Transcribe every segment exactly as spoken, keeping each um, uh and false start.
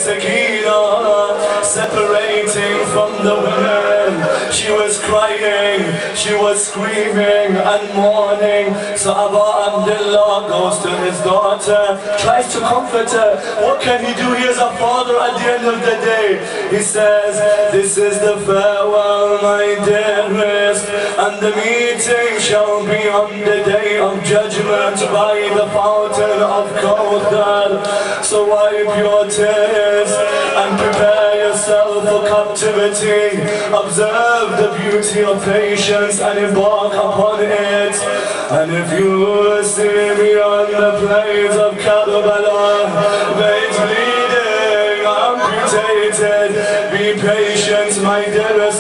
Sakina, separating from the women. She was crying, she was screaming and mourning. So Abu Abdullah goes to his daughter, tries to comfort her. What can he do? He is a father at the end of the day. He says, this is the farewell, my dearest, and the meeting shall be on the day of judgment by the fountain of Kawthar. So wipe your tears and prepare yourself for captivity. Observe the beauty of patience and embark upon it. And if you see me on the plains of Karbala, veins bleeding, amputated, be patient, my dearest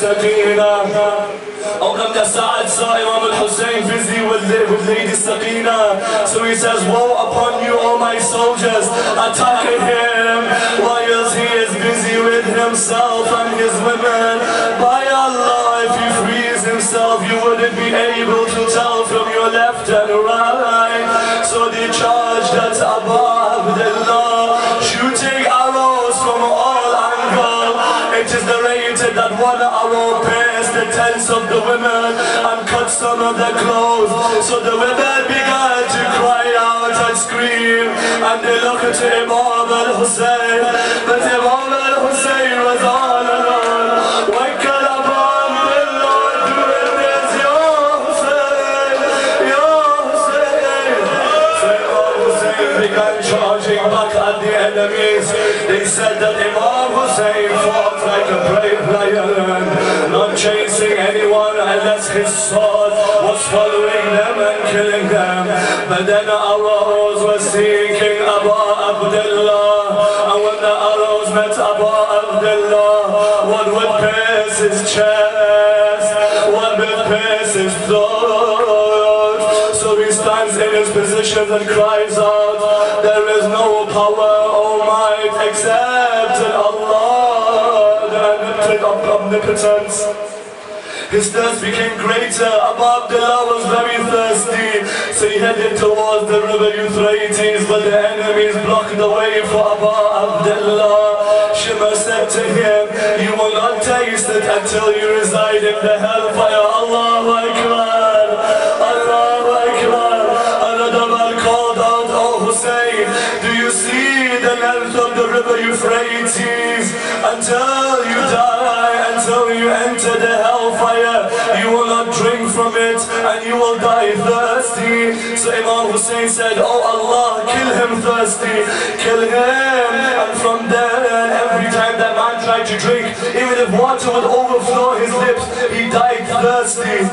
Sakina. أو لم يساعد Imam al-Hussein busy with, with Lady Sakina. So he says, woe upon you, all my soldiers, attacking him whilst he is busy with himself and his women. By Allah, if he frees himself, you wouldn't be able to tell from your left and right. So they charged at Abu Abdullah, shooting arrows from all angles. It is narrated that one arrow pierced the tents of the women and cut some of their clothes. So the women began to cry out and scream, and they looked to Imam al-Hussein, but Imam al-Hussein was all alone. Why can Abu Abdullah do this? Ya Hussein, Ya Hussein. So Imam Hussein began charging back at the enemies. They said that Imam Hussein fought like a brave lion, not chasing anyone unless his sword was following them and killing them. But then the arrows were seeking Abu Abdullah, and when the arrows met Abu Abdullah, one would pierce his chest, one would pierce his throat. So he stands in his position and cries out, there is no power or might except in Allah, the omnipotence. His thirst became greater. Abu Abdullah was very thirsty, so he headed towards the river Euphrates, but the enemies blocked the way for Abu Abdullah. Shimmer said to him, you will not taste it until you reside in the hellfire. Allahu Akbar, Allahu Akbar. Another man called out, oh Hussein, do you see the length of the river Euphrates? Until you die, until you enter the hellfire, you will not drink from it and you will die thirsty. So Imam Hussein said, oh Allah, kill him thirsty, kill him. And from there, every time that man tried to drink, even if water would overflow his lips, he died thirsty.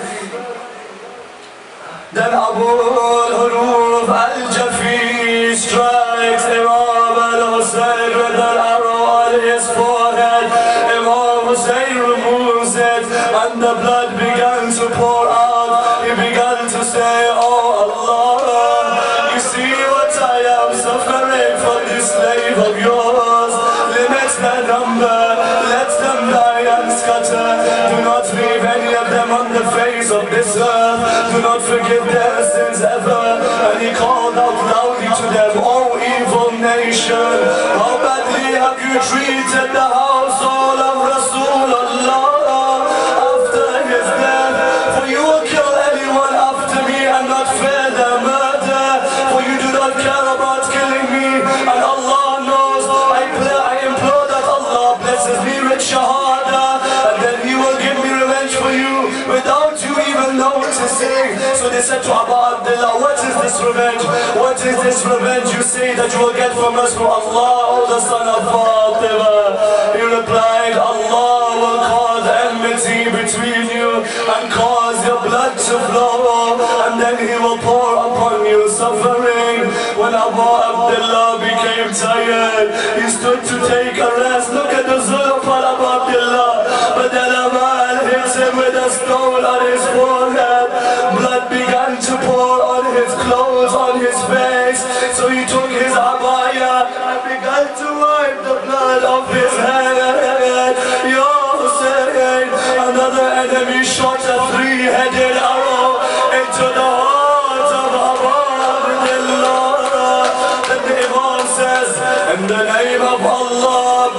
Then Abu al-Huruf al-Jafi strikes Imam al-Hussein with an arrow on his forehead. Imam Hussein removes it and the blood began to pour out. He began to say, oh Allah, you see what I am suffering from this slave of yours. Limit their number, let them die and scatter. Do not leave any of them on the face of this earth. Do not forgive their sins ever. And he called out loudly to them, oh evil nation, how badly have you treated the household of Rasulullah after his death? For you will kill anyone after me and not fear their murder, for you do not care about killing me. And Allah knows, I, I implore that Allah blesses me with shahada, and then he will give me revenge for you without you even noticing. So they said to Abu Abdullah, what is this revenge? What is this revenge you say that you will get from us, from Allah, O the son of Fatima? He replied, Allah will cause enmity between you and cause your blood to flow, and then he will pour upon you suffering. When Abu Abdullah became tired, he stood to take a rest. Look at the zulm for Abu Abdullah, but then a man hit him with a stone on his forehead. Blood began to pour on his clothes, on his face. So he took his abaya and began to wipe the blood off his head. Ya Hussein, another enemy shot a three-headed arrow into the heart of Abu Abdullah. Then the Imam says, in the name of Allah,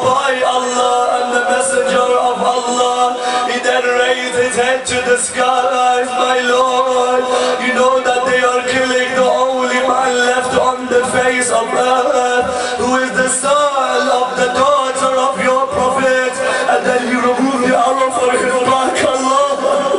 of earth, who is the son of the daughter of your prophet. And then he removed the arrow from his back, Allah.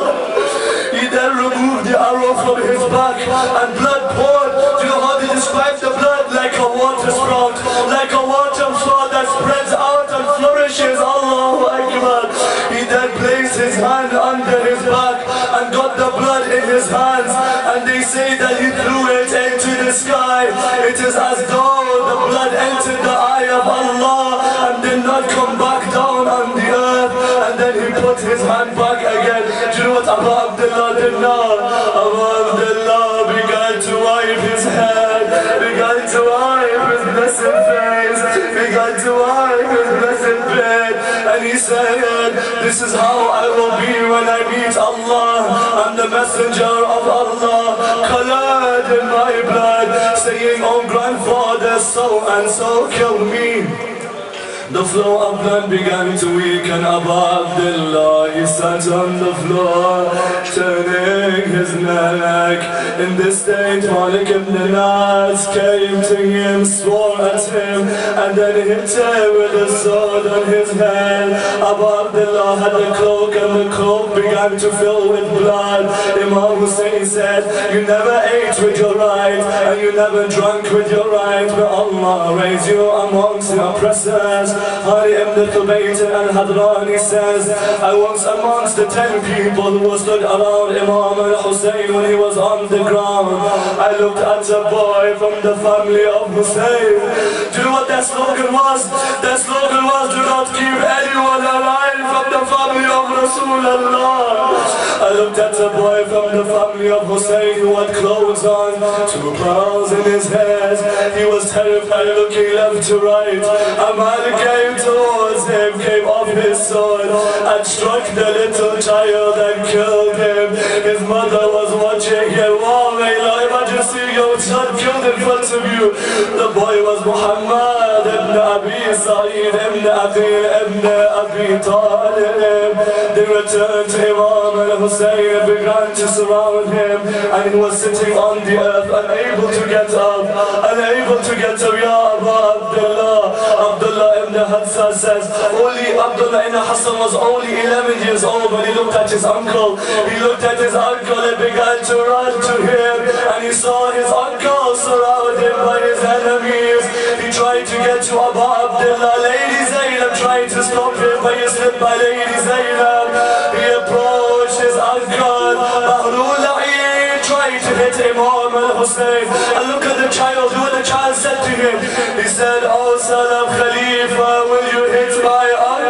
He then removed the arrow from his back and blood poured. Do you know how they describe the blood? Like a water sprout, like a water sprout that spreads out and flourishes. Allahu Akbar. He then placed his hand under his back and got the blood in his hands, and they say that he threw it into the sky. It is as though the blood entered the eye of Allah and did not come back down on the earth, and then he put his hand back again. Do you know what Abu Abdullah did now? Abu Abdullah began to wipe his head, began to wipe his blessed face, began to wipe his blessed bed, and he said, this is how I will be when I meet Allah. I'm the messenger of Allah, colored in my blood, saying, oh grandfather, so and so killed me. The flow of blood began to weaken. Abu Abdullah, he sat on the floor, turning his neck. In this state, Malik ibn Nas came to him, swore at him, and then hit him with a sword on his head. Abu Abdullah had the cloak, and the cloak began to fill with blood. Imam Hussein said, you never ate with your right, and you never drank with your right, but Allah raised you amongst the oppressors. Hari ibn Khubayt al-Hadrani says, I was amongst the ten people who stood around Imam al-Hussein when he was on the ground. I looked at a boy from the family of Hussein. Do you know what that slogan was? That slogan was, do not keep anyone alive from the family of Rasulullah. I looked at a boy from the family of Hussein who had clothes on, two pearls in his head. He was terrified, looking left to right. A man came towards him, came off his sword and struck the little child and killed him. His mother was watching him. Wow, imagine seeing your child killed in front of you. The boy was Muhammad ibn Abi Sa'id ibn Aqil ibn Abi Talib. They returned to Imam al-Hussein and began to surround him, and he was sitting on the earth, unable to get up, unable to get up. Ya Abu Abdullah, Abdullah ibn Hassan says, only Abdullah ibn Hassan was only eleven years old when he looked at his uncle. He looked at his uncle and began to run to him, and he saw his uncle surrounded by his enemies. He tried to get to Abu Abdullah. Lady Zainab tried to stop him, but he slipped by Lady Zainab. He approached his uncle. Bahrul Ain tried to hit Imam al-Hussein. And look at the child, what the child said to him. He said, oh son of Khalifa, will you hit my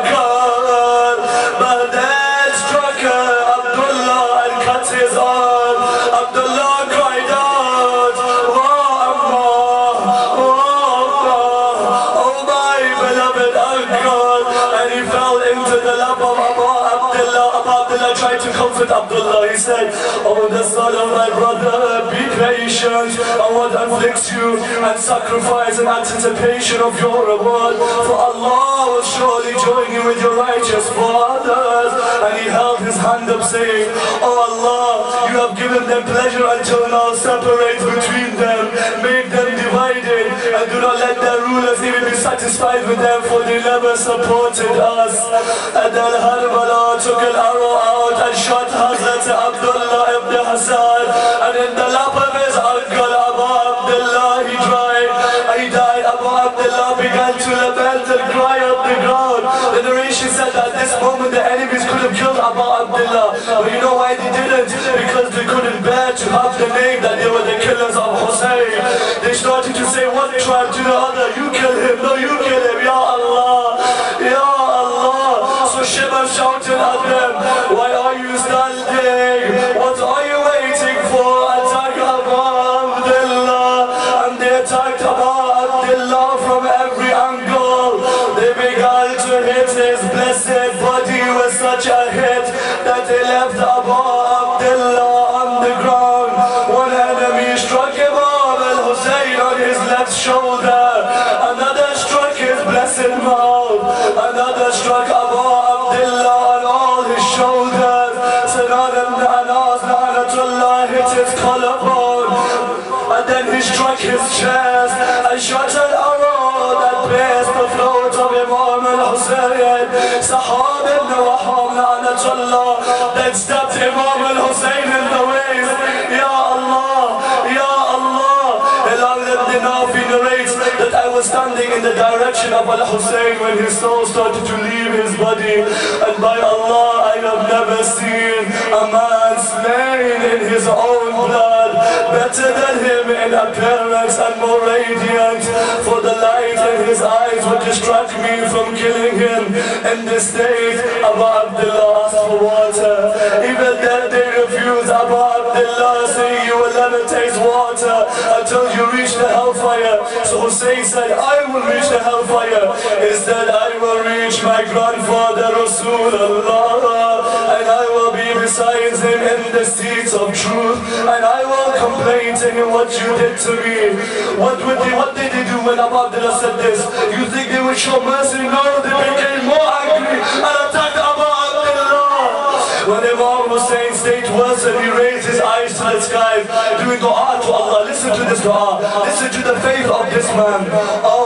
uncle? But then struck Abdullah and cut his arm. Abdullah cried out, oh Allah, oh Allah, oh my beloved uncle. And he fell into the lap of Abu Abdullah. Abu Abdullah tried to comfort Abdullah. He said, oh the son of my brother, be patient on what afflicts you and sacrifice in anticipation of your reward, for Allah will surely join you with your righteous fathers. And he held his hand up saying, oh Allah, you have given them pleasure until now, separate between them, make them divided, and do not let their rulers even be satisfied with them, for they never supported us. And then Harbala took an arrow out and shot Hazrat Abdullah ibn Hassan, and in the lap of his uncle Abu Abdullah he died. He died. Abu Abdullah began to lament and cry up the ground. The narration said that at this moment the enemies could have killed Abu Abdullah, but you know why they didn't? Because they couldn't bear to have the name that they were the killers of Hussein. They started to say one tribe to the other, you kill him, no you kill him, Ya Allah, Ya Allah. So Sheba shouted at them, why are you standing? What are you waiting for? Attack Abu Abdullah. And they attacked Abu Abdullah from every angle. They began to hit his blessed body with such a hit that they left Abu Abdullah on the ground. One enemy struck Imam al-Hussein on his left shoulder, another struck his blessed mouth, another struck Abu Abdullah on all his shoulders. Sinan ibn Anas La'natullah hit his collarbone, and then he struck his chest and shot was standing in the direction of Al-Hussein when his soul started to leave his body. And by Allah, I have never seen a man slain in his own blood, better than him in appearance and more radiant. For the light in his eyes would distract me from killing him. In this state, Abu Abdullah asked for water. Even then they refused. Abu Abdullah saying, you will never taste water until you reach the hellfire. So Hussein said, I will reach the hellfire. Instead, I will reach my grandfather Rasulullah, and I will be beside him in the seats of truth, and I will complain to him what you did to me. What would they, what did they do when Abu Abdullah said this? You think they would show mercy? No, they became more angry and attacked Abu Abdullah. When Imam Hussein stayed worse and he raised his eyes to the sky, doing dua to Allah. Listen to this dua. Listen to the faith of this man. Oh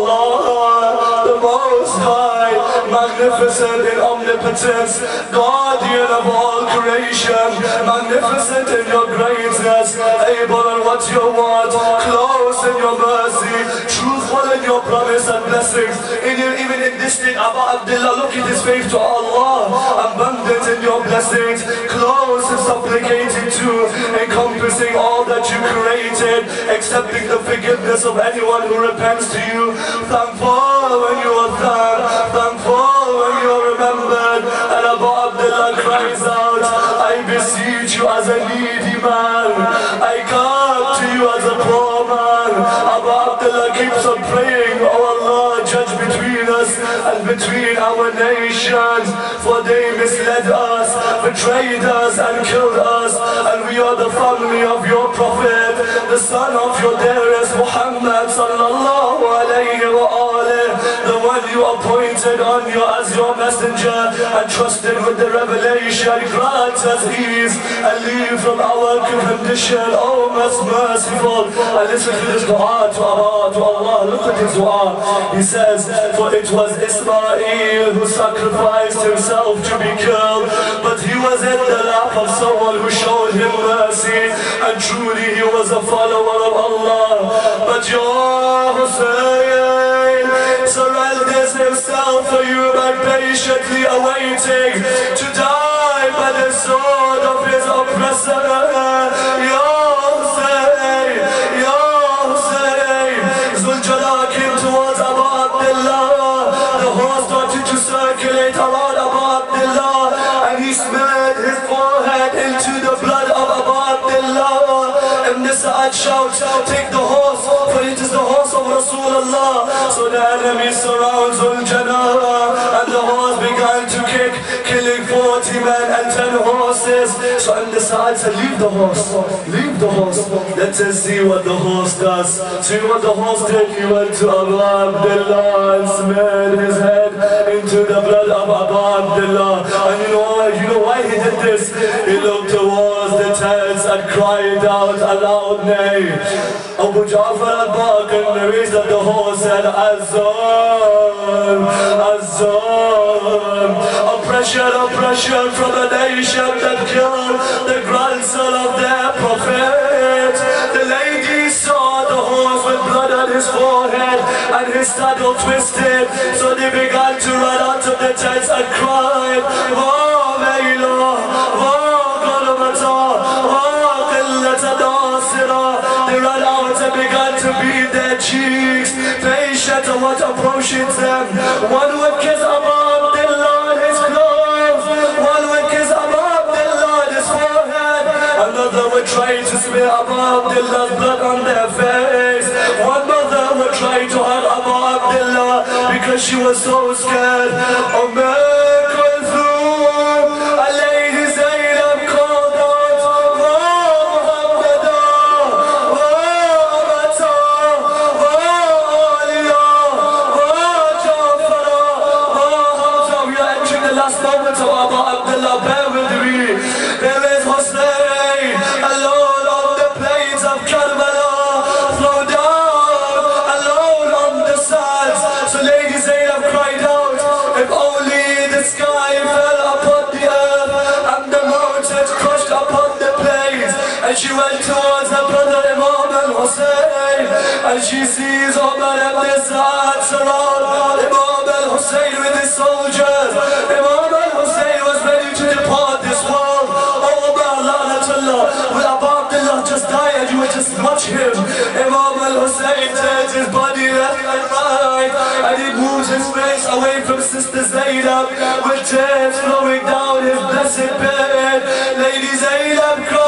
Allah, the Most High, magnificent in omnipotence, guardian of all creation, magnificent in your greatness, able in what you want, close in your mercy, truthful in your promise and blessings. In your, even in this thing, Abu Abdullah, look at his faith to Allah, abundant in your blessings, close and supplicating to, encompassing all that you created, accepting the forgiveness of anyone who repents to you, thankful when you are thanked, thankful when you are remembered. And Abu Abdullah cries out, I beseech you as a needy man, I come to you as a poor man. Abu Abdullah keeps on praying, oh Allah, judge between us and between our nations, for they misled us, betrayed us and killed us, and we are the family of your Prophet, the son of your dearest Muhammad sallallahu alayhi wa alayhi, the one you appointed on you as your messenger and trusted with the revelation. Grant us ease and leave from our condition, oh most merciful. And listen to this dua to Allah, to Allah. Look at his dua. He says, for it was Ismail who sacrificed himself to be killed, but he was in the lap of someone who showed him mercy, and truly he was a follower of Allah. But your Hussein surrenders himself for you by patiently awaiting to die by the sword of his oppressor. Ya Hussein, Ya Hussein. Zul Jalal came towards Abu Abdullah. The horse started to circulate around Abu Abdullah, and he smeared his forehead into the blood of Abu Abdullah. And Nisa'at shouts, take the horse, for it is the horse of Rasulullah. So the enemy surrounds Zul Jalal, and the horse began to kick, killing forty men and ten horses. So in the side said, leave the horse, leave the horse. Let us see what the horse does. See what the horse did. He went to Abu Abdullah and smeared his head into the blood of Abu Abdullah. And you know why? You know why he did this? He looked towards the tents and cried out a loud name. Abu Ja'far al-Baqir narrates that the horse said, Azam, Azam. Oppression, oppression from a nation that killed the grandson of their prophet. The lady saw the horse with blood on his forehead and his saddle twisted. So they began to run out of the tents and cried, Oh, Mayla, Oh, Garamata, Oh, Qillata Nasira. They ran out and began to beat their cheeks, patient of what approaching them. One would kiss Abu Abdullah on his clothes, one would kiss Abu Abdullah on his forehead, another would try to smear Abu Abdullah's blood on their face. One mother would try to hug Abu Abdullah because she was so scared. Oh, last moment of Abu Abdullah, bear with me. There is Hussein, alone on the plains of Karbala, throw down, alone on the sands. So Lady Zainab cried out, if only and she sees Umar ibn Sa'ad surround Imam al-Hussein with his soldiers. Imam al-Hussein was ready to depart this world. Oh Umar, la'natullah, will Abu Abdullah just die and you would just watch him? Imam al-Hussein turns his body left and right, and he moves his face away from Sister Zainab with tears flowing down his blessed bed. Lady Zainab cries.